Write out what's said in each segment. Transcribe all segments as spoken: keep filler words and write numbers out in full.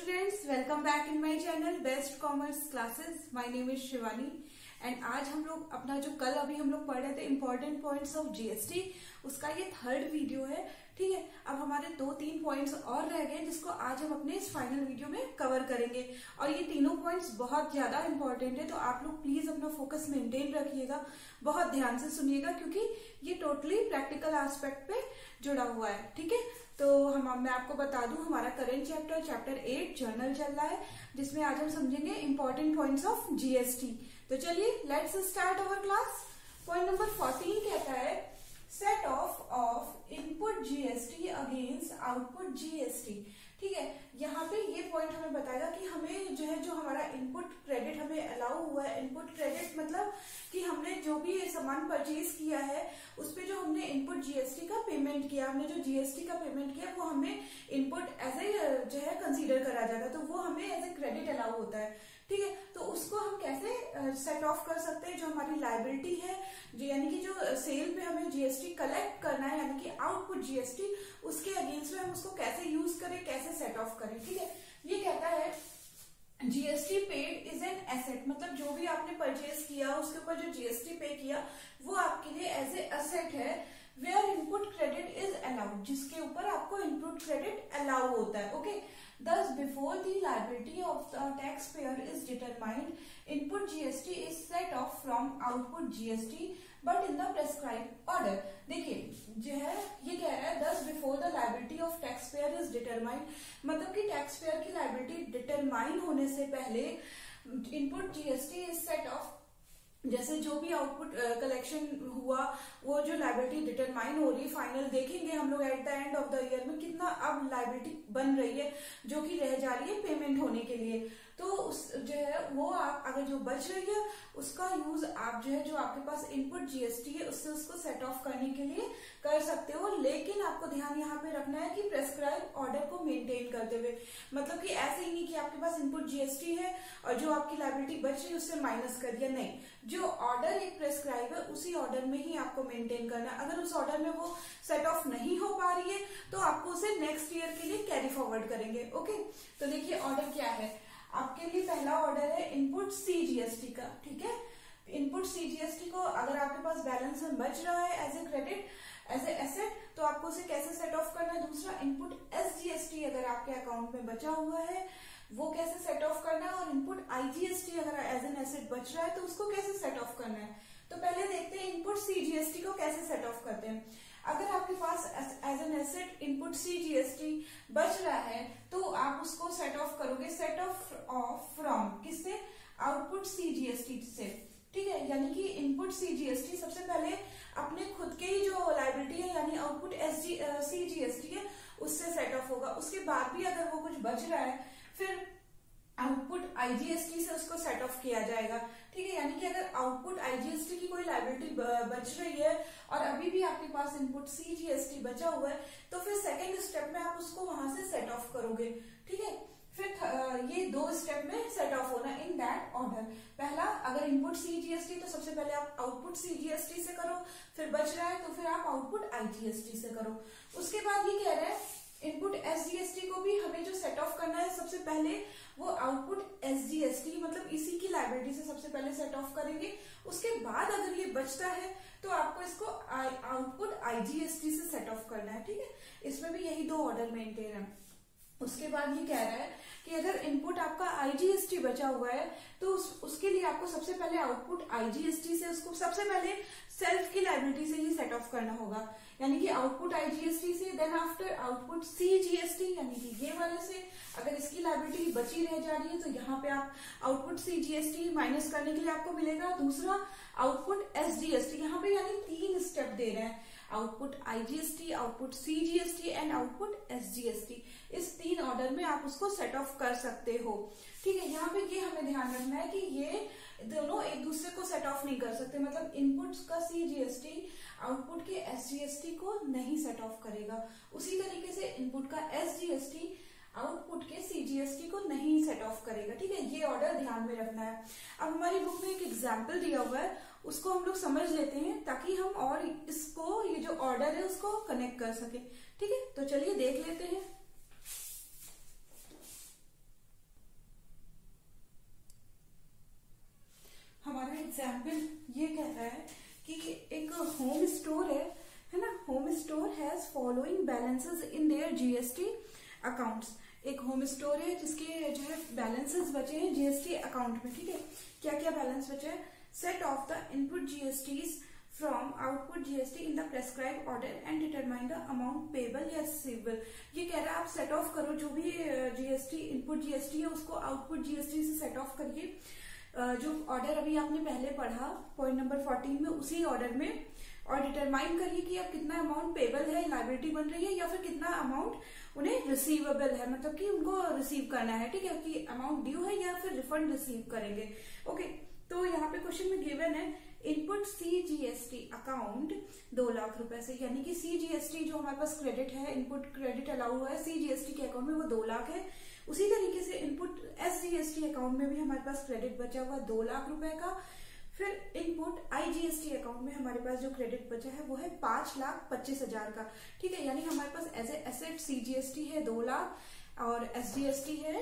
Friends, welcome back in my channel best commerce classes. My name is Shivani and आज हम लोग अपना जो कल अभी हम लोग पढ़ रहे थे इम्पोर्टेंट पॉइंट्स ऑफ जीएसटी, उसका ये थर्ड वीडियो है। ठीक है, अब हमारे दो तीन पॉइंट्स और रह गए जिसको आज हम अपने इस फाइनल वीडियो में कवर करेंगे और ये तीनों पॉइंट्स बहुत ज्यादा इंपॉर्टेंट है, तो आप लोग प्लीज अपना फोकस मेंटेन रखिएगा, बहुत ध्यान से सुनिएगा क्योंकि ये टोटली प्रैक्टिकल एस्पेक्ट पे जुड़ा हुआ है। ठीक है, तो हम मैं आपको बता दूं हमारा current chapter chapter eight journal चल रहा है जिसमें आज हम समझेंगे इंपॉर्टेंट पॉइंट्स ऑफ जीएसटी। तो चलिए let's start our class. Point number fourteen कहता है set off off input GST against output GST. ठीक है, यहाँ पे ये पॉइंट हमें बताएगा कि हमें जो है जो हमारा इनपुट क्रेडिट हमें अलाउ हुआ है। इनपुट क्रेडिट मतलब कि हमने जो भी सामान परचेज किया है उस पे जो हमने इनपुट जीएसटी का पेमेंट किया, हमने जो जीएसटी का पेमेंट किया वो हमें इनपुट एज ए जो है कंसीडर करा जाएगा, तो वो हमें एज ए क्रेडिट अलाउ होता है। ठीक है, तो उसको हम कैसे सेट ऑफ कर सकते हैं? जो हमारी लायबिलिटी है, जो यानी कि जो सेल पे हमें जीएसटी कलेक्ट करना है यानी कि आउटपुट जीएसटी, उसके अगेंस्ट में हम उसको कैसे यूज करें, कैसे सेट ऑफ करें। ठीक है, ये कहता है GST paid is an asset, मतलब जो भी आपने परचेज किया उसके ऊपर जो जीएसटी पे किया वो आपके लिए एज ए एसेट है। Where input credit is allowed, जिसके ऊपर आपको इनपुट क्रेडिट अलाउ होता है। Okay, thus before the liability of the taxpayer is determined, input G S T is set off from output G S T but in the prescribed order। देखिए जो है ये कह रहा है thus before the liability of taxpayer is determined, मतलब कि taxpayer की liability determine होने से पहले input G S T is set off, जैसे जो भी आउटपुट कलेक्शन uh, हुआ वो जो लायबिलिटी डिटरमाइन हो रही है, फाइनल देखेंगे हम लोग at the end of the year में कितना अब लायबिलिटी बन रही है जो कि रह जा रही है पेमेंट होने के लिए। तो उस जो है वो आप अगर जो बच रही है उसका यूज आप जो है जो आपके पास इनपुट जीएसटी है उससे उसको सेट ऑफ करने के लिए कर सकते हो, लेकिन आपको ध्यान यहाँ पे रखना है कि प्रेस्क्राइब ऑर्डर को मेंटेन करते हुए, मतलब कि ऐसे ही नहीं कि आपके पास इनपुट जीएसटी है और जो आपकी लायबिलिटी बच रही है उससे माइनस कर दिया, नहीं, जो ऑर्डर एक प्रेस्क्राइब है उसी ऑर्डर में ही आपको मेंटेन करना है। अगर उस ऑर्डर में वो सेट ऑफ नहीं हो पा रही है तो आपको उसे नेक्स्ट ईयर के लिए कैरी फॉरवर्ड करेंगे। ओके, तो देखिए ऑर्डर क्या है आपके लिए। पहला ऑर्डर है इनपुट सी जीएसटी का। ठीक है, इनपुट सी जीएसटी को अगर आपके पास बैलेंस में बच रहा है as a credit as a asset तो आपको उसे कैसे सेट ऑफ करना है। दूसरा इनपुट एस जीएसटी अगर आपके अकाउंट में बचा हुआ है वो कैसे सेट ऑफ करना है, और इनपुट आईजीएसटी अगर एज एन एसेट बच रहा है तो उसको कैसे सेट ऑफ करना है। तो पहले देखते हैं इनपुट सी जीएसटी को कैसे सेट ऑफ करते हैं। अगर आपके पास as an asset input C GST बच रहा है तो आप उसको सेट ऑफ करोगे, सेट ऑफ ऑफ फ्रॉम किससे, आउटपुट सी जीएसटी से। ठीक है, यानी कि इनपुट सी जीएसटी सबसे पहले अपने खुद के ही जो लायबिलिटी है यानी output S G C GST है उससे सेट ऑफ होगा। उसके बाद भी अगर वो कुछ बच रहा है फिर आउटपुट आईजीएसटी से उसको सेट ऑफ किया जाएगा। ठीक है, यानी कि अगर आउटपुट आईजीएसटी की कोई लायबिलिटी बच रही है और अभी भी आपके पास इनपुट सीजीएसटी बचा हुआ है तो फिर सेकेंड स्टेप में आप उसको वहां से सेट ऑफ करोगे। ठीक है, फिर ये दो स्टेप में सेट ऑफ होना इन दैट ऑर्डर। पहला अगर इनपुट सीजीएसटी तो सबसे पहले आप आउटपुट सीजीएसटी से करो, फिर बच रहा है तो फिर आप आउटपुट आईजीएसटी से करो। उसके बाद ये कह रहा है इनपुट एसजीएसटी को भी हमें जो सेट ऑफ करना है सबसे पहले वो आउटपुट एसजीएसटी मतलब इसी की लायबिलिटी से सबसे पहले सेट ऑफ करेंगे। उसके बाद अगर ये बचता है तो आपको इसको आउटपुट आईजीएसटी से सेट ऑफ करना है। ठीक है, इसमें भी यही दो ऑर्डर मेंटेन है। उसके बाद ये कह रहा है कि अगर इनपुट आपका आईजीएसटी बचा हुआ है तो उस, उसके लिए आपको सबसे पहले आउटपुट आईजीएसटी से उसको सबसे पहले सेल्फ की लायबिलिटी से ही सेट ऑफ करना होगा, यानी कि आउटपुट आईजीएसटी से, देन आफ्टर आउटपुट सीजीएसटी यानी कि ये वाले से। अगर इसकी लायबिलिटी बची रह जा रही है तो यहाँ पे आप आउटपुट सीजीएसटी माइनस करने के लिए आपको मिलेगा दूसरा आउटपुट एसजीएसटी। यहाँ पे यानी तीन स्टेप दे रहे हैं, output IGST, output CGST and output SGST. इस तीन ऑर्डर में आप उसको सेट ऑफ कर सकते हो। ठीक है, यहाँ पे ये हमें ध्यान रखना है कि ये दोनों एक दूसरे को सेट ऑफ नहीं कर सकते, मतलब इनपुट का सीजीएसटी आउटपुट के एसजीएसटी को नहीं सेट ऑफ करेगा, उसी तरीके से इनपुट का एसजीएसटी आउटपुट के सीजीएसटी को नहीं सेट ऑफ करेगा। ठीक है, ये ऑर्डर ध्यान में रखना है। अब हमारी बुक में एक एग्जाम्पल दिया हुआ है उसको हम लोग समझ लेते हैं ताकि हम और इसको ये जो ऑर्डर है उसको कनेक्ट कर सके। ठीक है, तो चलिए देख लेते हैं। एग्जाम्पल ये कह रहा है कि एक होम स्टोर है है ना, home store has following balances in their GST accounts. एक होम स्टोर है जिसके जो है बैलेंसेस बचे हैं जीएसटी अकाउंट में, ठीक है। क्या क्या बैलेंस बचे हैं? Set off the input GSTs from output GST in the prescribe order and determine the amount payable या रिसीवेबल। ये कह रहा है आप सेट ऑफ करो जो भी जीएसटी इनपुट जीएसटी है उसको आउटपुट जीएसटी से सेट ऑफ करिए। जो ऑर्डर अभी आपने पहले पढ़ा पॉइंट नंबर फोर्टीन में, उसी ऑर्डर में, और डिटरमाइन करिए कि अब कितना अमाउंट पेबल है, लायबिलिटी बन रही है, या फिर कितना अमाउंट उन्हें रिसीवेबल है, मतलब कि उनको रिसीव करना है, ठीक है, कि अमाउंट ड्यू है या फिर रिफंड रिसीव करेंगे। ओके, तो यहाँ पे क्वेश्चन में गिवन है इनपुट सीजीएसटी अकाउंट दो लाख रुपए से, यानी कि सीजीएसटी जो हमारे पास क्रेडिट है, इनपुट क्रेडिट अलाउ हुआ है सीजीएसटी के अकाउंट में, वो दो लाख है। उसी तरीके से इनपुट एसजीएसटी अकाउंट में भी हमारे पास क्रेडिट बचा हुआ दो लाख रुपए का। फिर इनपुट आईजीएसटी अकाउंट में हमारे पास जो क्रेडिट बचा है वो है पांच लाख पच्चीस हजार का, ठीक है। यानी हमारे पास एज ए एसेट सीजीएसटी है दो लाख और एसजीएसटी है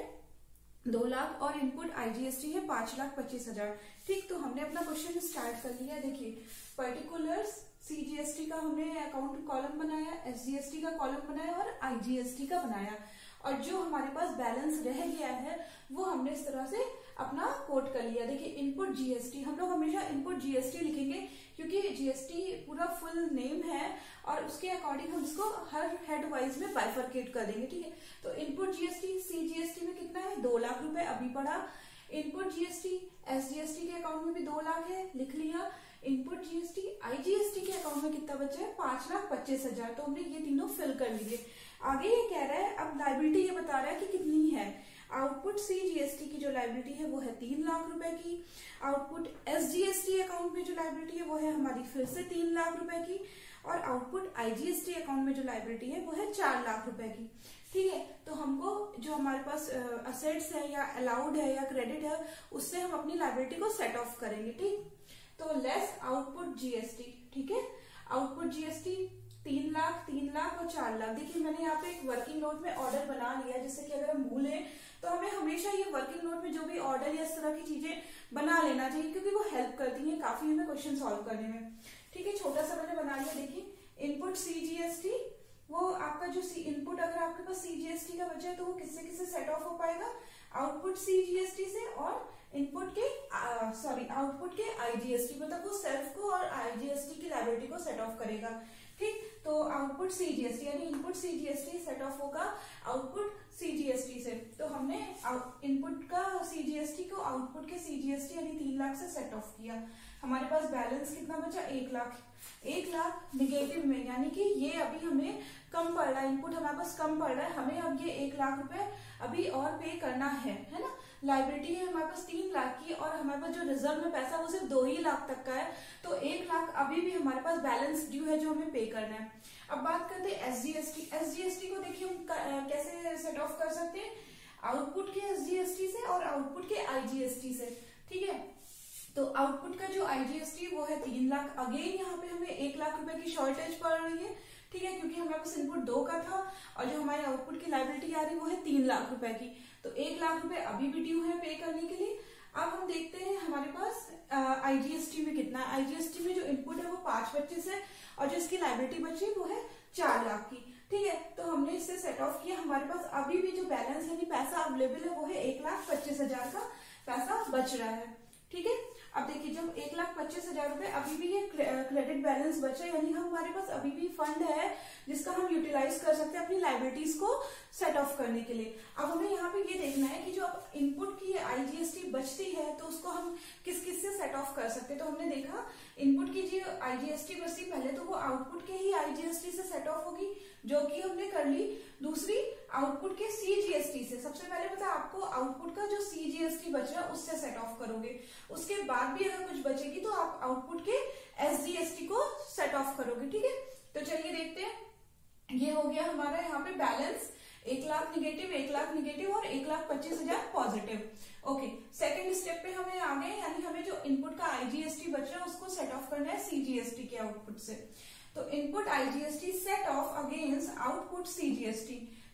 दो लाख और इनपुट आईजीएसटी है पांच लाख पच्चीस हजार, ठीक। तो हमने अपना क्वेश्चन स्टार्ट कर लिया। देखिए, पर्टिकुलर्स सीजीएसटी का हमने अकाउंट कॉलम बनाया, एसजीएसटी का कॉलम बनाया और आईजीएसटी का बनाया, और जो हमारे पास बैलेंस रह गया है वो हमने इस तरह से अपना कोट कर लिया। देखिए, इनपुट जीएसटी, हम लोग हमेशा इनपुट जीएसटी लिखेंगे क्योंकि जीएसटी पूरा फुल नेम है और उसके अकॉर्डिंग हम इसको हर हेड वाइज में बाइफरकेट कर देंगे, ठीक है। तो इनपुट जीएसटी सीजीएसटी में कितना है? दो लाख रुपए, अभी पढ़ा। इनपुट जीएसटी एसजीएसटी के अकाउंट में भी दो लाख है, लिख लिया। इनपुट जीएसटी आईजीएसटी के अकाउंट में कितना बचा है? पांच लाख पच्चीस हजार, तो हमने ये तीनों फिल कर लिए। आगे ये कह रहा है, अब लायबिलिटी ये बता रहा है कि कितनी है। आउटपुट सीजीएसटी की जो लायबिलिटी है वो है तीन लाख रुपए की। आउटपुट एसजीएसटी अकाउंट में जो लायबिलिटी है वो है हमारी फिर से तीन लाख रुपए की, और आउटपुट आईजीएसटी अकाउंट में जो लायबिलिटी है वो है चार लाख रुपए की, ठीक है। तो हमको जो हमारे पास असेट्स है या अलाउड है या क्रेडिट है उससे हम अपनी लायबिलिटी को सेट ऑफ करेंगे, ठीक। तो लेस आउटपुट जीएसटी, ठीक है। आउटपुट जीएसटी तीन लाख तीन लाख और चार लाख। देखिए, मैंने यहाँ पे एक वर्किंग नोट में ऑर्डर बना लिया, जिससे कि अगर हम भूले तो हमें हमेशा ये वर्किंग नोट में जो भी ऑर्डर या इस तरह की चीजें बना लेना चाहिए, क्योंकि वो हेल्प करती हैं काफी हमें क्वेश्चन सॉल्व करने में, ठीक है। छोटा सा मैंने बना लिया। देखिए, इनपुट सीजीएसटी, वो आपका जो सी इनपुट अगर आपके पास सीजीएसटी का बचा है तो वो किससे किससे सेट ऑफ हो पाएगा? आउटपुट सीजीएसटी से और इनपुट के सॉरी आउटपुट के आईजीएसटी, मतलब वो सेल्फ को और आईजीएसटी की लायबिलिटी को सेट ऑफ करेगा, ठीक। तो आउटपुट सीजीएसटी यानी इनपुट सीजीएसटी सेट ऑफ होगा आउटपुट सीजीएसटी से। तो हमने इनपुट का सीजीएसटी को आउटपुट के सीजीएसटी यानी तीन लाख से सेट ऑफ किया। हमारे पास बैलेंस कितना बचा? एक लाख। एक लाख निगेटिव में, यानी कि ये अभी हमें कम पड़ रहा है, इनपुट हमारे पास कम पड़ रहा है, हमें अब ये एक लाख रुपए अभी और पे करना है, है ना। लायबिलिटी है हमारे पास तीन लाख की और हमारे पास जो रिजर्व में पैसा वो सिर्फ दो ही लाख तक का है, तो एक लाख अभी भी हमारे पास बैलेंस ड्यू है जो हमें पे करना है। अब बात करते हैं एसजीएसटी। एसजीएसटी को देखिए हम कैसे सेट ऑफ कर सकते हैं? आउटपुट के एसजीएसटी से और आउटपुट के आईजीएसटी से, ठीक है। तो आउटपुट का जो आईजीएसटी वो है तीन लाख। अगेन यहाँ पे हमें एक लाख रुपए की शॉर्टेज पड़ रही है, ठीक है, क्योंकि हमारे पास इनपुट दो का था और जो हमारे आउटपुट की लायबिलिटी आ रही है वो है तीन लाख रुपए की। तो एक लाख रुपए अभी भी ड्यू है पे करने के लिए। अब हम देखते हैं हमारे पास आईजीएसटी में कितना है। आईजीएसटी में जो इनपुट है वो पांच पच्चीस है और जो इसकी लायबिलिटी बची वो है चार लाख की, ठीक है। तो हमने इससे सेट ऑफ किया। हमारे पास अभी भी जो बैलेंस यानी पैसा अवेलेबल है वो है एक लाख पच्चीस हजार का पैसा बच रहा है, ठीक है। अब देखिए, जब एक लाख पच्चीस हजार रुपए अभी भी ये क्रेडिट बैलेंस बचा, यानी हमारे पास अभी भी फंड है जिसका हम यूटिलाइज कर सकते हैं अपनी लायबिलिटीज को सेट ऑफ करने के लिए। अब हमें यहाँ पे ये देखना है कि जो इनपुट की आईजीएसटी बचती है तो उसको हम किस किस से सेट ऑफ कर सकते हैं। तो हमने देखा इनपुट की जो आईजीएसटी बचती पहले तो वो आउटपुट के ही आईजीएसटी से सेट ऑफ होगी, जो कि हमने कर ली। दूसरी आउटपुट के सीजीएसटी से। सबसे पहले पता आपको आउटपुट का जो सीजीएसटी बच रहा है उससे सेट ऑफ करोगे। उसके बाद भी अगर कुछ बचेगी तो आप आउटपुट के एसजीएसटी को सेट ऑफ करोगे, ठीक है। तो चलिए देखते हैं। ये हो गया हमारा यहाँ पे बैलेंस, एक लाख निगेटिव, एक लाख निगेटिव और एक लाख पच्चीस हजार पॉजिटिव। ओके, सेकंड स्टेप पे हमें आ गए, यानी हमें जो इनपुट का आईजीएसटी बच रहा है उसको सेट ऑफ करना है सीजीएसटी के आउटपुट से। तो input IGST set off against output CGST,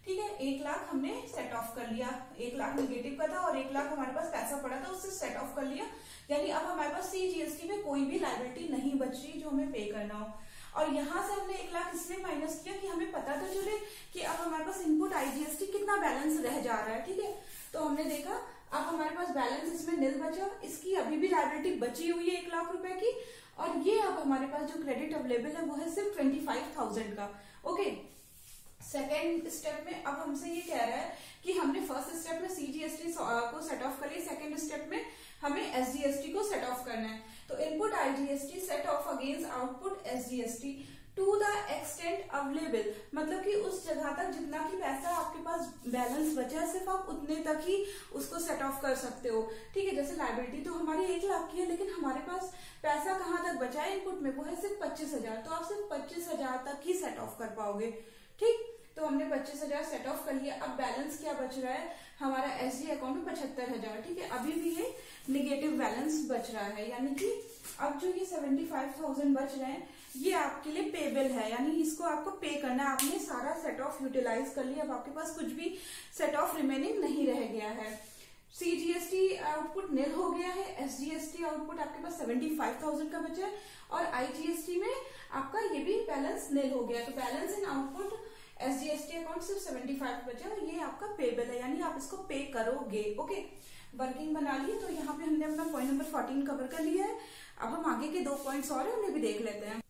ठीक है, एक लाख हमने सेट ऑफ कर लिया, एक लाख निगेटिव का था और एक लाख हमारे पास पैसा पड़ा था, उससे सेट ऑफ कर लिया, यानी अब हमारे पास सी जीएसटी में कोई भी लायबिलिटी नहीं बच रही जो हमें पे करना हो। और यहाँ से हमने एक लाख इसलिए माइनस किया कि हमें पता तो चले कि अब हमारे पास इनपुट आईजीएसटी कितना बैलेंस रह जा रहा है। ठीक है, तो हमने देखा अब हमारे पास बैलेंस इसमें निल बचा, इसकी अभी भी लायबिलिटी बची हुई है एक लाख रुपए की, और ये अब हमारे पास जो क्रेडिट अवेलेबल है वो है सिर्फ ट्वेंटी फाइव थाउजेंड का। ओके, सेकेंड स्टेप में अब हमसे ये कह रहा है कि हमने फर्स्ट स्टेप में सीजीएसटी को सेट ऑफ कर लिया, सेकेंड स्टेप में हमें एसजीएसटी को सेट ऑफ करना है। तो input IGST set off against output SGST to the extent available, मतलब कि उस जगह तक जितना की पैसा आपके पास बैलेंस बचा है सिर्फ आप उतने तक ही उसको सेट ऑफ कर सकते हो। ठीक है, जैसे लायबिलिटी तो हमारी एक लाख की है, लेकिन हमारे पास पैसा कहाँ तक बचा है इनपुट में, वो है सिर्फ पच्चीस हजार, तो आप सिर्फ पच्चीस हजार तक ही सेट ऑफ कर पाओगे। ठीक, तो हमने पच्चीस हजार सेट ऑफ कर लिया। अब बैलेंस क्या बच रहा है हमारा एसजी अकाउंट में, पचहत्तर हजार। ठीक है, अभी भी ये निगेटिव बैलेंस बच रहा है, यानी कि अब जो ये सेवेंटी फाइव थाउजेंड बच रहे हैं ये आपके लिए पेबल है, यानी इसको आपको पे करना है। आपने सारा सेट ऑफ यूटिलाइज कर लिया, अब आपके पास कुछ भी सेट ऑफ रिमेनिंग नहीं रह गया है। सीजीएसटी आउटपुट निल हो गया है, एसजीएसटी आउटपुट आपके पास सेवेंटी फाइव थाउजेंड का बचा है, और आईजीएसटी में आपका ये भी बैलेंस निल हो गया। तो balance in output SGST account सिर्फ सेवेंटी फाइव बचा और ये आपका पेबल है, यानी आप इसको पे करोगे। ओके, वर्किंग बना लिए, तो यहाँ पे हमने अपना पॉइंट नंबर फोर्टीन कवर कर लिया है। अब हम आगे के दो पॉइंट्स और हैं उन्हें भी देख लेते हैं।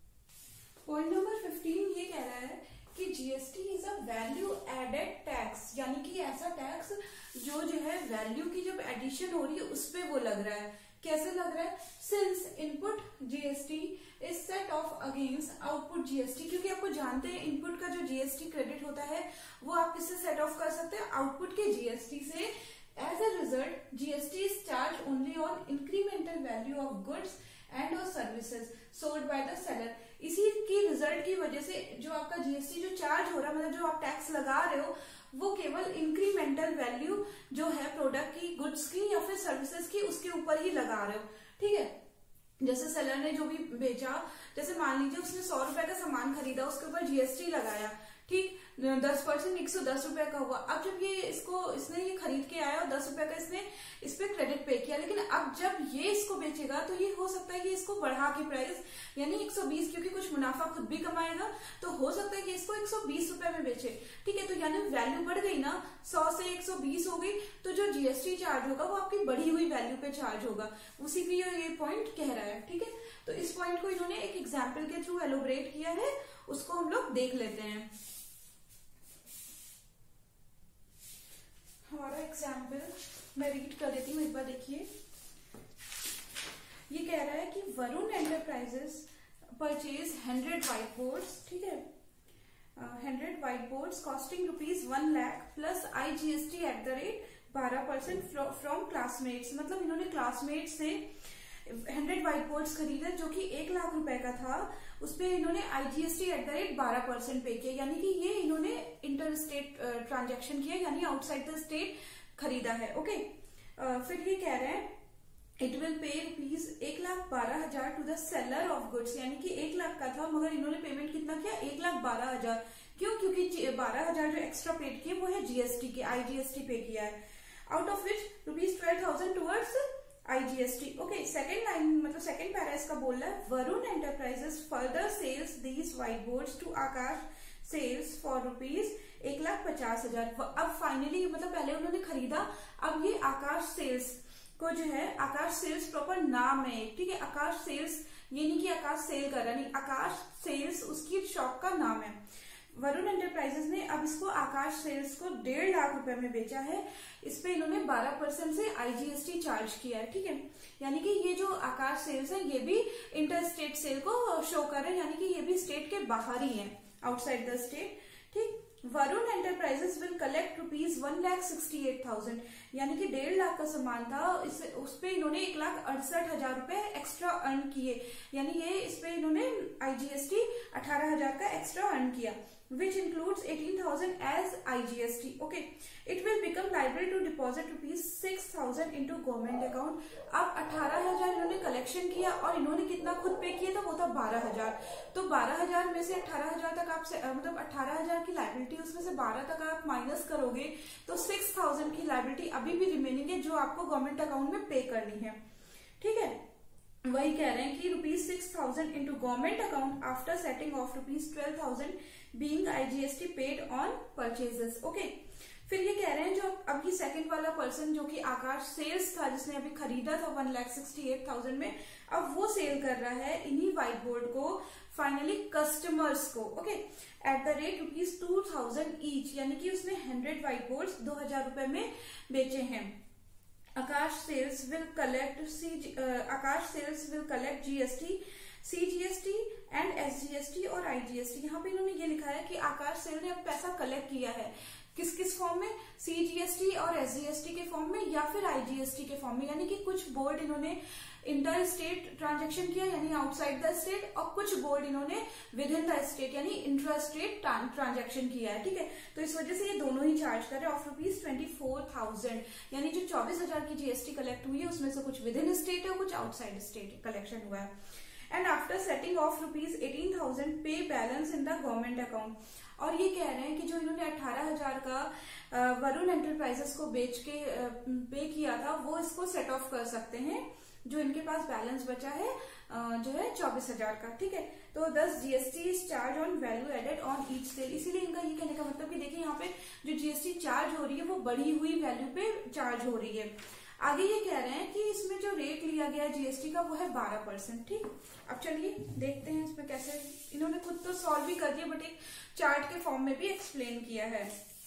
पॉइंट नंबर फिफ्टीन ये कह रहा है कि GST is a value added tax, यानी कि ऐसा टैक्स जो जो है वैल्यू की जब एडिशन हो रही है उस पे वो लग रहा है। कैसे लग रहा है? Since input GST is set off against output GST, क्योंकि आपको जानते हैं इनपुट का जो जीएसटी क्रेडिट होता है वो आप किससे सेट ऑफ कर सकते हैं, आउटपुट के जीएसटी से। As a result GST is charge only on incremental value of goods and और services sold by the seller. इसी की रिजल्ट की वजह से जो आपका जीएसटी जो चार्ज हो रहा है, मतलब जो आप टैक्स लगा रहे हो, वो केवल इंक्रीमेंटल वैल्यू जो है प्रोडक्ट की, गुड्स की या फिर सर्विसेज की, उसके ऊपर ही लगा रहे हो। ठीक है, जैसे सेलर ने जो भी बेचा, जैसे मान लीजिए उसने सौ रुपए का सामान खरीदा, उसके ऊपर जीएसटी लगाया, ठीक, दस परसेंट एक सौ दस रुपए का हुआ। अब जब ये इसको इसने ये खरीद के आया और दस रुपए का इसने इस पे क्रेडिट पे किया, लेकिन अब जब ये इसको बेचेगा तो ये हो सकता है कि इसको बढ़ा के प्राइस यानी एक सौ बीस, क्योंकि कुछ मुनाफा खुद भी कमाएगा तो हो सकता है कि इसको एक सौ बीस रुपए में बेचे। ठीक है, तो यानी वैल्यू बढ़ गई ना, सौ से एक सौ बीस हो गई, तो जो जीएसटी चार्ज होगा वो आपकी बढ़ी हुई वैल्यू पे चार्ज होगा। उसी की ये पॉइंट कह रहा है। ठीक है, तो इस पॉइंट को इन्होंने एक एग्जाम्पल के थ्रू एलोबरेट किया है, उसको हम लोग देख लेते हैं। हमारा एग्जाम्पल मैं रीड कर देती हूँ, एक बार देखिए। ये कह रहा है कि Varun enterprises purchase hundred white boards, ठीक है, hundred white boards costing rupees one lakh plus IGST at the rate बारह परसेंट फ्रॉम क्लासमेट्स। मतलब इन्होंने क्लासमेट से हंड्रेड व्हाइट बोर्ड्स खरीदे जो कि एक लाख रुपए का था, उस पे इन्होंने आईजीएसटी एट द रेट बारह परसेंट पे किया, यानी कि ये इन्होंने इंटर स्टेट ट्रांजेक्शन किया, यानी आउटसाइड द स्टेट खरीदा है। ओके, uh, फिर ये कह रहे हैं इट विल पे रुपीज एक लाख बारह हजार to the seller of goods, यानी कि एक लाख का था मगर इन्होंने पेमेंट कितना किया, एक लाख बारह हजार। क्यों? क्योंकि बारह हजार जो एक्स्ट्रा पेड किए वो है जीएसटी के, आईजीएसटी पे किया है, out of which rupees twelve thousand towards IGST. Okay, second line मतलब सेकेंड पैरा इसका बोल रहा है Varun enterprises further sells these white boards to Akash sales for rupees एक लाख पचास हजार। अब फाइनली मतलब पहले उन्होंने खरीदा, अब ये आकाश सेल्स को जो है, आकाश सेल्स प्रॉपर नाम है, ठीक है, आकाश सेल्स ये नहीं कि आकाश सेल कर रहा, नहीं, आकाश सेल्स उसकी शॉप का नाम है। वरुण एंटरप्राइजेस ने अब इसको आकाश सेल्स को डेढ़ लाख रुपए में बेचा है, इस पे इन्होंने बारह परसेंट से आईजीएसटी चार्ज किया है। ठीक है, यानी कि ये जो आकाश सेल्स है ये भी इंटर स्टेट सेल को शो कर रहे हैं, यानी कि ये भी स्टेट के बाहर ही है, आउटसाइड द स्टेट। ठीक, Varun enterprises will collect rupees one lakh sixty eight thousand, यानी कि डेढ़ लाख का सामान था, इस उस पे इन्होंने एक लाख अड़सठ हजार रुपए एक्स्ट्रा अर्न किए, यानी ये इस पे इन्होंने आईजीएसटी अठारह हजार का एक्स्ट्रा अर्न किया। which includes eighteen thousand as I G S T. Okay, it will become liable to deposit rupees six thousand into government account. अब अठारह हजार इन्होंने कलेक्शन किया और इन्होंने कितना खुद पे किया था, वो था बारह हजार. तो बारह हजार में से अठारह हजार तक आप से, मतलब अठारह हजार की लाइबिलिटी, उसमें से बारह तक आप माइनस करोगे तो सिक्स थाउजेंड की लाइबिलिटी अभी भी रिमेनिंग है जो आपको गवर्नमेंट अकाउंट में पे करनी है. ठीक है, वही कह रहे हैं कि rupees six thousand into government account after setting off rupees twelve thousand being IGST paid on purchases. Okay, फिर ये कह रहे हैं जो अभी सेकंड वाला पर्सन जो कि आकाश सेल्स था, जिसने अभी खरीदा था one lakh sixty eight thousand में, अब वो सेल कर रहा है इन्हीं व्हाइट बोर्ड को फाइनली कस्टमर्स को. Okay, at the rate rupees two thousand each, यानी कि उसने हंड्रेड व्हाइट बोर्ड दो हजार रुपए में बेचे हैं. Akash sales will collect see Akash sales will collect GST, CGST and SGST और आईजीएसटी. यहाँ पे इन्होंने ये लिखा है कि आकाश सेल ने अब पैसा कलेक्ट किया है किस किस फॉर्म में, सीजीएसटी और एसजीएसटी के फॉर्म में या फिर आईजीएसटी के फॉर्म में. यानी कि कुछ बोर्ड इन्होंने इंटर स्टेट ट्रांजेक्शन किया यानी आउटसाइड द स्टेट, और कुछ बोर्ड इन्होंने विद इन द स्टेट यानी इंट्रा स्टेट ट्रांजेक्शन किया है. ठीक है, तो इस वजह से ये दोनों ही चार्ज कर रहे हैं of rupees twenty four thousand. यानी जो चौबीस हजार की जीएसटी कलेक्ट हुई है उसमें से कुछ विद इन स्टेट है और कुछ आउटसाइड स्टेट कलेक्शन हुआ है. And after setting off rupees eighteen thousand पे balance in the government account. और ये कह रहे हैं कि जो इन्होंने अठारह हजार का वरुण एंटरप्राइजेस को बेच के पे किया था वो इसको सेट ऑफ कर सकते हैं जो इनके पास बैलेंस बचा है जो है चौबीस हजार का. ठीक है, तो दस GST is charge on value added on each sale. इसीलिए इनका ये कहने का मतलब कि देखिए यहाँ पे जो जीएसटी चार्ज हो रही है वो बढ़ी हुई वैल्यू पे चार्ज हो रही है. आगे ये कह रहे हैं कि इसमें जो रेट लिया गया है जीएसटी का वो है बारह परसेंट. ठीक, अब चलिए देखते हैं इसमें कैसे, इन्होंने खुद तो सॉल्व भी कर दिया बट एक चार्ट के फॉर्म में भी एक्सप्लेन किया है.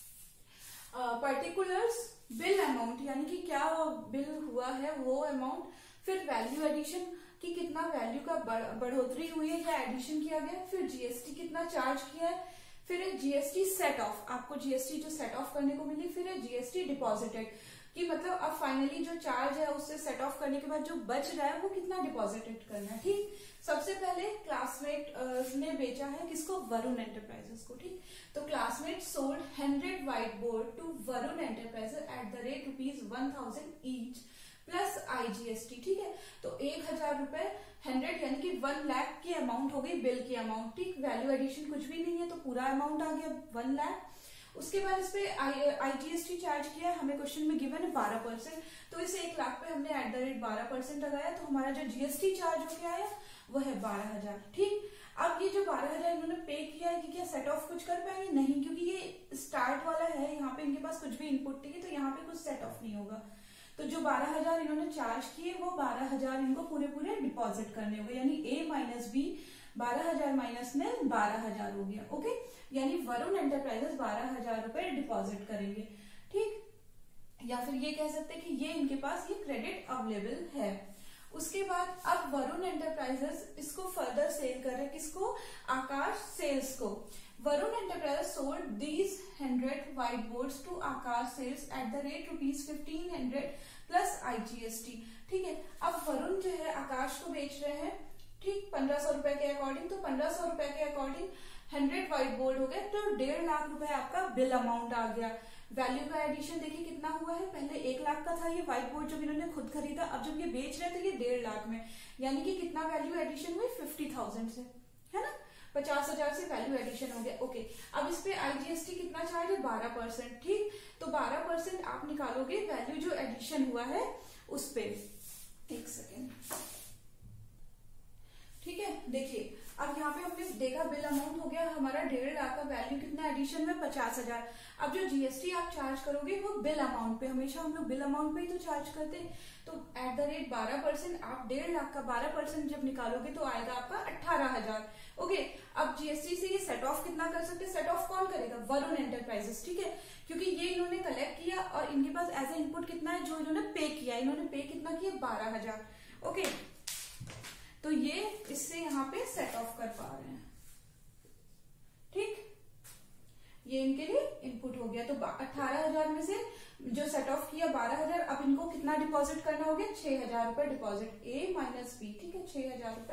पर्टिकुलर्स बिल अमाउंट यानी कि क्या बिल हुआ है वो अमाउंट, फिर वैल्यू एडिशन कि कितना वैल्यू का बढ़ोतरी हुई है या एडिशन किया गया, फिर जीएसटी कितना चार्ज किया है, फिर है जीएसटी सेट ऑफ, आपको जीएसटी जो सेट ऑफ करने को मिली, फिर है जीएसटी डिपॉजिटेड कि मतलब अब फाइनली जो चार्ज है उससे सेट ऑफ करने के बाद जो बच रहा है वो कितना डिपॉजिटेड करना है. ठीक, सबसे पहले क्लासमेट ने बेचा है किसको, वरुण एंटरप्राइजेस को. ठीक, तो Classmate sold hundred white board to Varun enterprises at the rate rupees one thousand each plus IGST. ठीक है, तो एक हजार रुपए हंड्रेड यानी कि वन लाख की अमाउंट हो गई बिल की अमाउंट. ठीक, वैल्यू एडिशन कुछ भी नहीं है तो पूरा अमाउंट आ गया वन लाख. उसके बाद इस पे आईजीएसटी चार्ज किया, हमें क्वेश्चन में गिवन है बारह परसेंट, तो इस एक लाख पे हमने एट द रेट बारह परसेंट लगाया तो हमारा जो जीएसटी चार्ज हो गया आया वो है बारह हजार. ठीक, अब ये जो बारह हजार इन्होंने पे किया है कि क्या सेट ऑफ कुछ कर पाएंगे, नहीं, क्योंकि ये स्टार्ट वाला है, यहाँ पे इनके पास कुछ भी इनपुट नहीं है तो यहाँ पे कुछ सेट ऑफ नहीं होगा. तो जो बारह हजार इन्होंने चार्ज किए वो बारह हजार इनको पूरे पूरे डिपॉजिट करने होंगे, यानी ए माइनस बी बारह हजार माइनस में बारह हजार हो गया. ओके, यानी वरुण एंटरप्राइजेस बारह हजार रुपए डिपॉजिट करेंगे. ठीक, या फिर ये कह सकते हैं कि ये इनके पास ये क्रेडिट अवेलेबल है. उसके बाद अब वरुण एंटरप्राइजेस इसको फर्दर सेल कर रहे हैं किसको, आकाश सेल्स को. Varun enterprises sold these hundred white boards to Akash sales at the rate rupees fifteen hundred plus IGST. ठीक है, अब वरुण जो है आकाश को बेच रहे हैं, ठीक, पंद्रह सौ रुपए के अकॉर्डिंग, तो पंद्रह सौ रुपए के अकॉर्डिंग हंड्रेड व्हाइट बोर्ड हो गए तो डेढ़ लाख रुपए आपका बिल अमाउंट आ गया. वैल्यू का एडिशन देखिए कितना हुआ है, पहले एक लाख का था ये व्हाइट बोर्ड जब इन्होंने खुद खरीदा, अब जब ये बेच रहे थे ये डेढ़ लाख में, यानी कि कितना वैल्यू एडिशन हुई फिफ्टी थाउजेंड से, है ना, पचास हजार से वैल्यू एडिशन हो गया. ओके, अब इस पे आईजीएसटी कितना चार्ज है, बारह परसेंट. ठीक, तो बारह परसेंट आप निकालोगे वैल्यू जो एडिशन हुआ है उस पे. एक सेकेंड, ठीक है, देखिए अब यहाँ पे हमने देखा बिल अमाउंट हो गया हमारा डेढ़ लाख का, वैल्यू कितना एडिशन में पचास हजार. अब जो जीएसटी आप चार्ज करोगे वो बिल अमाउंट पे, हमेशा हम लोग बिल अमाउंट पे ही तो चार्ज करते हैं, तो एट द रेट बारह परसेंट आप डेढ़ लाख का बारह परसेंट जब निकालोगे तो आएगा आपका अट्ठारह हजार. ओके, अब जीएसटी से ये सेट ऑफ कितना कर सकते हैं, सेट ऑफ कौन करेगा, वरुण एंटरप्राइजेस. ठीक है, क्योंकि ये इन्होंने कलेक्ट किया और इनके पास एज ए इनपुट कितना है जो इन्होंने पे किया, इन्होंने पे कितना किया, बारह हजार. ओके, तो ये इससे यहाँ पे सेट ऑफ कर पा रहे हैं. ठीक, ये इनके लिए इनपुट हो गया. तो अठारह हजार में से जो सेट ऑफ किया बारह हजार, अब इनको कितना डिपॉजिट करना हो गया, छह हजार रुपए डिपॉजिट, ए माइनस बी. ठीक है, छह हजार रुपए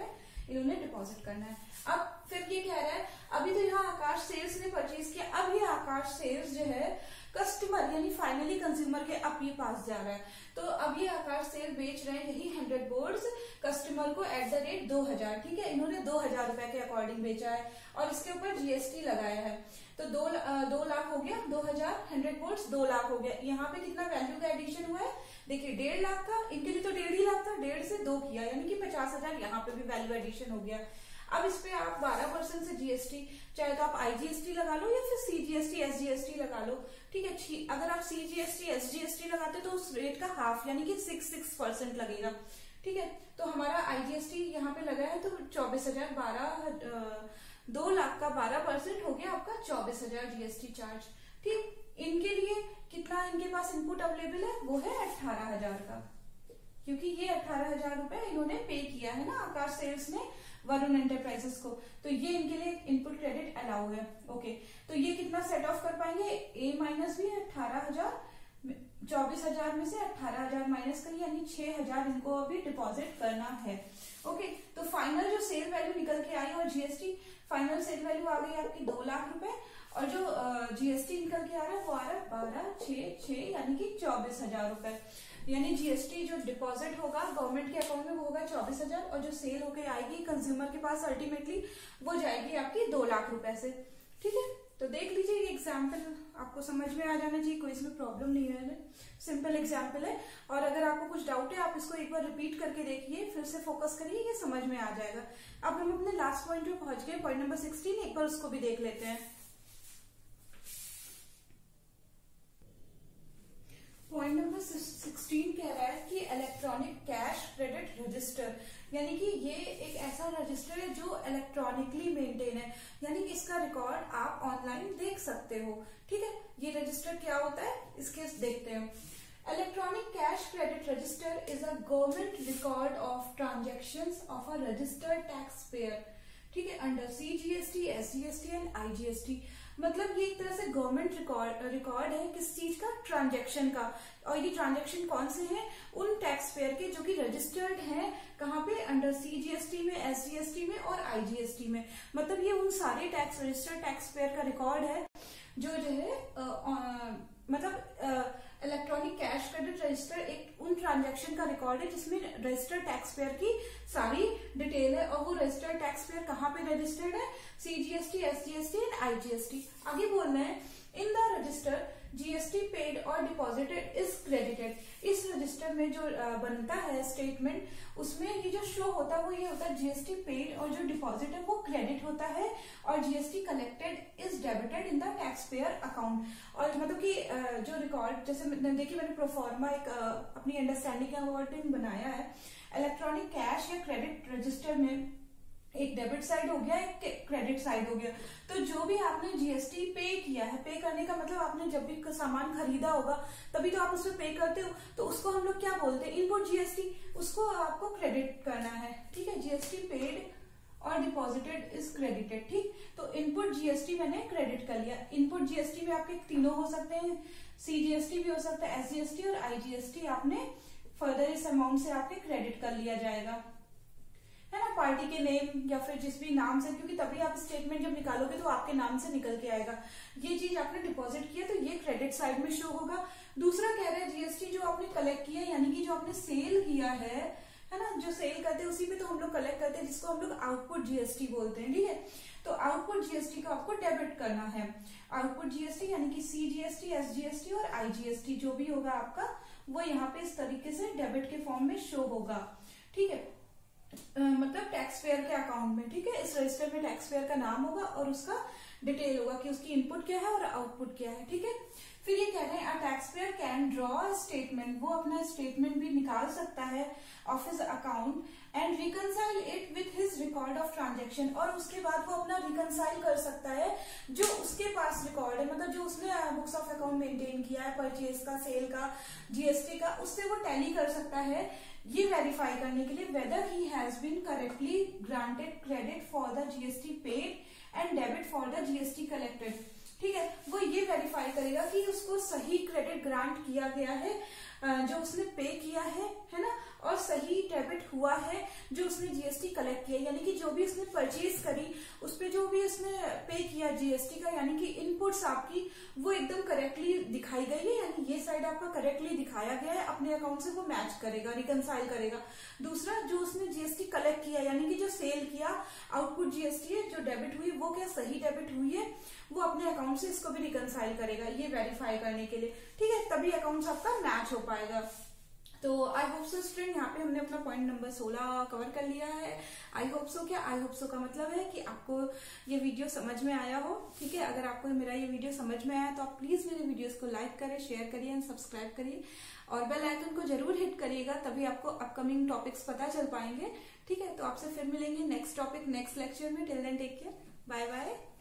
इन्होंने डिपॉजिट करना है। अब फिर ये कह रहा है, अभी तो यहाँ आकाश सेल्स ने परचेज किया, अब ये आकाश सेल्स जो है कस्टमर यानी फाइनली कंज्यूमर के अब ये पास जा रहा है। तो अब ये आकाश सेल बेच रहे हैं यही हंड्रेड बोर्ड्स कस्टमर को एट द रेट दो हजार, ठीक है, इन्होंने दो हजार रुपए के अकॉर्डिंग बेचा है और इसके ऊपर जीएसटी लगाया है। तो दो दो लाख हो गया, दो हजार हंड्रेड बोर्ड्स दो लाख हो गया। यहाँ पे कितना वैल्यू का एडिशन हुआ है, देखिए डेढ़ लाख का, इनके लिए तो डेढ़ ही लाख था, डेढ़ से दो किया यानी कि पचास हजार यहाँ पे भी वैल्यू एडिशन हो गया। अब इस पे आप बारह परसेंट से जीएसटी, चाहे तो आप आईजीएसटी लगा लो या फिर सीजीएसटी एसजीएसटी लगा लो, ठीक है। अगर आप सीजीएसटी एसजीएसटी लगाते तो उस रेट का हाफ यानी कि सिक्स सिक्स परसेंट लगेगा, ठीक है। तो हमारा आईजीएसटी यहाँ पे लगा है तो चौबीस हजार बारह दो लाख का बारह परसेंट हो गया आपका चौबीस हजार जीएसटी चार्ज, ठीक। इनके लिए कितना इनके पास इनपुट अवेलेबल है, वो है अठारह हजार का, क्योंकि ये अठारह हजार रुपए इन्होंने पे किया है ना आकाश सेल्स ने वरुण एंटरप्राइजेस को, तो ये इनके लिए इनपुट क्रेडिट अलाउ है। ओके, तो ये कितना सेट ऑफ कर पाएंगे, ए माइनस भी अठारह हजार, चौबीस हजार में से अठारह हजार माइनस करिए यानी छह हजार इनको अभी डिपॉजिट करना है। ओके, तो फाइनल जो सेल वैल्यू निकल के आई और जीएसटी, फाइनल सेल वैल्यू आ गई आपकी दो लाख रुपए और जो जीएसटी निकल के आ रहा है वो आ रहा है बारह छह छह यानी कि चौबीस हजार रुपए, यानी जीएसटी जो डिपॉजिट होगा गवर्नमेंट के अकाउंट में वो होगा चौबीस हजार और जो सेल होके आएगी कंज्यूमर के पास अल्टीमेटली वो जाएगी आपकी दो लाख रुपए से, ठीक है। तो देख लीजिए ये एग्जाम्पल आपको समझ में आ जाना चाहिए, कोई इसमें प्रॉब्लम नहीं है, सिंपल एग्जाम्पल है। और अगर आपको कुछ डाउट है आप इसको एक बार रिपीट करके देखिए, फिर से फोकस करिए, ये समझ में आ जाएगा। अब हम अपने लास्ट पॉइंट पे पहुंच गए, पॉइंट नंबर सिक्सटीन, एक बार उसको भी देख लेते हैं। पॉइंट नंबर सिक्सटीन कह रहा है कि इलेक्ट्रॉनिक कैश क्रेडिट रजिस्टर, यानी कि ये एक ऐसा रजिस्टर है जो इलेक्ट्रॉनिकली मेंटेन है, यानी कि इसका रिकॉर्ड आप ऑनलाइन देख सकते हो, ठीक है। ये रजिस्टर क्या होता है इसके देखते हैं। Electronic cash credit register is a government record of transactions of a registered taxpayer, ठीक है, under CGST, SGST and IGST. मतलब ये एक तरह से गवर्नमेंट रिकॉर्ड रिकॉर्ड है किस चीज का, ट्रांजैक्शन का। और ये ट्रांजैक्शन कौन से हैं, उन टैक्स पेयर के जो कि रजिस्टर्ड हैं कहाँ पे, अंडर सीजीएसटी में, एसजीएसटी में और आईजीएसटी में। मतलब ये उन सारे टैक्स रजिस्टर्ड टैक्स पेयर का रिकॉर्ड है जो जो है आ, आ, मतलब इलेक्ट्रॉनिक कैश क्रेडिट रजिस्टर एक उन ट्रांजैक्शन का रिकॉर्ड है जिसमें रजिस्टर्ड टैक्स पेयर की सारी डिटेल है। और वो रजिस्टर्ड टैक्स पेयर कहाँ पे रजिस्टर्ड है, सीजीएसटी, एसजीएसटी एंड आईजीएसटी। आगे बोलना है, in the register GST paid और डिपॉजिटेड इज क्रेडिटेड। इस रजिस्टर में जो बनता है स्टेटमेंट, उसमें ये जो शो होता है वो ये होता है जीएसटी पेड और जो डिपॉजिट है वो क्रेडिट होता है और GST collected is debited in the taxpayer account. और मतलब कि जो रिकॉर्ड, जैसे देखिए मैंने प्रोफॉर्मा एक अपनी अंडरस्टैंडिंग के अकॉर्डिंग बनाया है। इलेक्ट्रॉनिक कैश या क्रेडिट रजिस्टर में एक डेबिट साइड हो गया, एक क्रेडिट साइड हो गया। तो जो भी आपने जीएसटी पे किया है, पे करने का मतलब आपने जब भी सामान खरीदा होगा तभी तो आप उसमें पे करते हो, तो उसको हम लोग क्या बोलते हैं, इनपुट जीएसटी, उसको आपको क्रेडिट करना है, ठीक है। जीएसटी पेड और डिपॉजिटेड इज क्रेडिटेड, ठीक। तो इनपुट जीएसटी मैंने क्रेडिट कर लिया। इनपुट जीएसटी में आपके तीनों हो सकते हैं, सीजीएसटी भी हो सकता है, एसजीएसटी और आईजीएसटी आपने फर्दर इस अमाउंट से आपके क्रेडिट कर लिया जाएगा, है ना, पार्टी के नेम या फिर जिस भी नाम से, क्योंकि तभी आप स्टेटमेंट जब निकालोगे तो आपके नाम से निकल के आएगा। ये चीज आपने डिपॉजिट किया तो ये क्रेडिट साइड में शो होगा। दूसरा कह रहे हैं जीएसटी जो आपने कलेक्ट किया यानी कि जो आपने सेल किया है है ना, जो सेल करते हैं उसी पे तो हम लोग कलेक्ट करते हैं, जिसको हम लोग आउटपुट जीएसटी बोलते हैं, ठीक है। तो आउटपुट जीएसटी को आपको डेबिट करना है। आउटपुट जीएसटी यानी कि सीजीएसटी, एसजीएसटी और आईजीएसटी जो भी होगा आपका वो यहाँ पे इस तरीके से डेबिट के फॉर्म में शो होगा, ठीक है। Uh, मतलब टैक्स पेयर के अकाउंट में, ठीक है। इस रजिस्टर में टैक्स पेयर का नाम होगा और उसका डिटेल होगा कि उसकी इनपुट क्या है और आउटपुट क्या है, ठीक है। फिर ये कह रहे हैं a taxpayer can draw statement, वो अपना स्टेटमेंट भी निकाल सकता है of his account and reconcile it with his record of transaction, और उसके बाद वो अपना रिकनसाइल कर सकता है जो उसके पास रिकॉर्ड है, मतलब जो उसने बुक्स ऑफ अकाउंट मेंटेन किया है, परचेज का, सेल का, जीएसटी का, उससे वो टैली कर सकता है ये वेरीफाई करने के लिए whether he has been correctly granted credit for the GST paid and debit for the GST collected. ठीक है, वो ये वेरीफाई करेगा कि उसको सही क्रेडिट ग्रांट किया गया है जो उसने पे किया है है ना, और सही डेबिट हुआ है जो उसने जीएसटी कलेक्ट किया, यानी कि जो भी उसने परचेज करी उस पे जो भी उसने पे किया जीएसटी का, यानी कि इनपुट्स आपकी वो एकदम करेक्टली दिखाई गई है, यानी ये साइड आपका करेक्टली दिखाया गया है, अपने अकाउंट से वो मैच करेगा, रिकनसाइल करेगा। दूसरा, जो उसने जीएसटी कलेक्ट किया यानी कि जो सेल किया, आउटपुट जीएसटी है जो डेबिट हुई, वो क्या सही डेबिट हुई है, वो अपने अकाउंट से इसको भी रिकनसाइल करेगा, ये वेरीफाई करने के लिए। ठीक है, तभी अकाउंट आपका मैच हो पाएगा। तो आई होप सो स्टूडेंट, यहाँ पे हमने अपना पॉइंट नंबर सोलह कवर कर लिया है। आई होप सो, क्या आई होप सो का मतलब है कि आपको ये वीडियो समझ में आया हो। ठीक है, अगर आपको मेरा ये वीडियो समझ में आया तो आप प्लीज मेरे वीडियोस को लाइक करें, शेयर करिए एंड सब्सक्राइब करिए, और बेल आइकन को जरूर हिट करिएगा, तभी आपको अपकमिंग टॉपिक्स पता चल पाएंगे। ठीक है, तो आपसे फिर मिलेंगे नेक्स्ट टॉपिक नेक्स्ट लेक्चर में। Till then take care, bye bye.